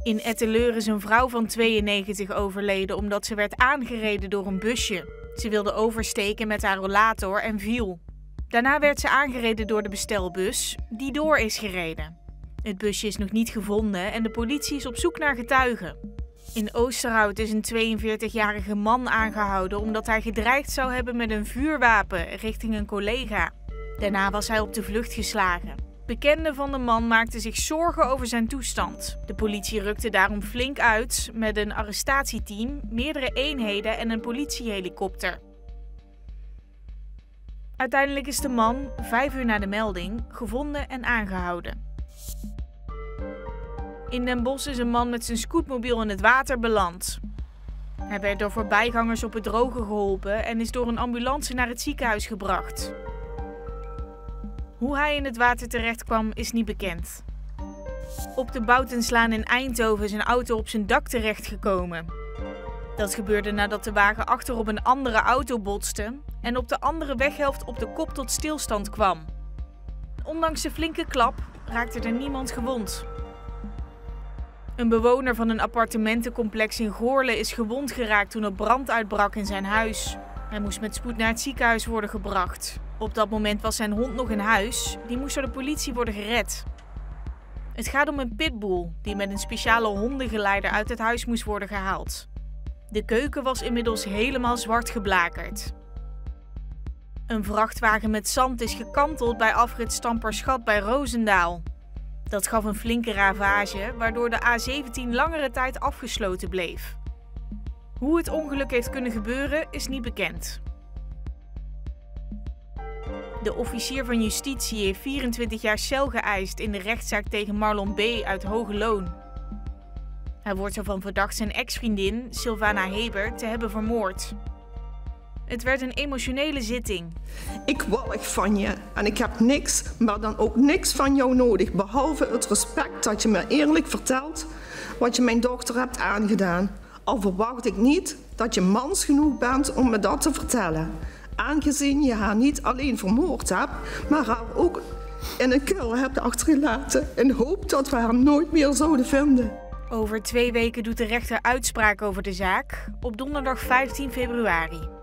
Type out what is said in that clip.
In Etteleur is een vrouw van 92 overleden omdat ze werd aangereden door een busje. Ze wilde oversteken met haar rollator en viel. Daarna werd ze aangereden door de bestelbus, die door is gereden. Het busje is nog niet gevonden en de politie is op zoek naar getuigen. In Oosterhout is een 42-jarige man aangehouden omdat hij gedreigd zou hebben met een vuurwapen richting een collega. Daarna was hij op de vlucht geslagen. Bekenden van de man maakten zich zorgen over zijn toestand. De politie rukte daarom flink uit met een arrestatieteam, meerdere eenheden en een politiehelikopter. Uiteindelijk is de man, 5 uur na de melding, gevonden en aangehouden. In Den Bosch is een man met zijn scootmobiel in het water beland. Hij werd door voorbijgangers op het droge geholpen en is door een ambulance naar het ziekenhuis gebracht. Hoe hij in het water terecht kwam is niet bekend. Op de Boutenslaan in Eindhoven is een auto op zijn dak terechtgekomen. Dat gebeurde nadat de wagen achter op een andere auto botste en op de andere weghelft op de kop tot stilstand kwam. Ondanks de flinke klap raakte er niemand gewond. Een bewoner van een appartementencomplex in Goorle is gewond geraakt toen er brand uitbrak in zijn huis. Hij moest met spoed naar het ziekenhuis worden gebracht. Op dat moment was zijn hond nog in huis. Die moest door de politie worden gered. Het gaat om een pitbull die met een speciale hondengeleider uit het huis moest worden gehaald. De keuken was inmiddels helemaal zwart geblakerd. Een vrachtwagen met zand is gekanteld bij afrit Stamperschat bij Roosendaal. Dat gaf een flinke ravage, waardoor de A17 langere tijd afgesloten bleef. Hoe het ongeluk heeft kunnen gebeuren is niet bekend. De officier van justitie heeft 24 jaar cel geëist in de rechtszaak tegen Marlon B. uit Hogeloon. Hij wordt ervan verdacht zijn ex-vriendin, Sylvana Heber, te hebben vermoord. Het werd een emotionele zitting. Ik walg van je en ik heb niks, maar dan ook niks van jou nodig, behalve het respect dat je me eerlijk vertelt wat je mijn dochter hebt aangedaan. Al verwacht ik niet dat je mans genoeg bent om me dat te vertellen. Aangezien je haar niet alleen vermoord hebt, maar haar ook in een kuil hebt achtergelaten in hoop dat we haar nooit meer zouden vinden. Over 2 weken doet de rechter uitspraak over de zaak, op donderdag 15 februari.